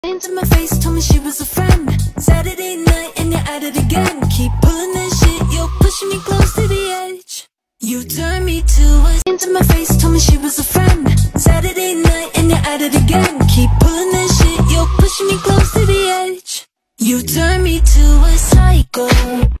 Into my face, told me she was a friend. Saturday night and you're at it again. Keep pulling that shit, you're pushing me close to the edge. You turn me to a into my face, told me she was a friend. Saturday night and you're at it again. Keep pulling that shit, you're pushing me close to the edge. You turn me to a psycho.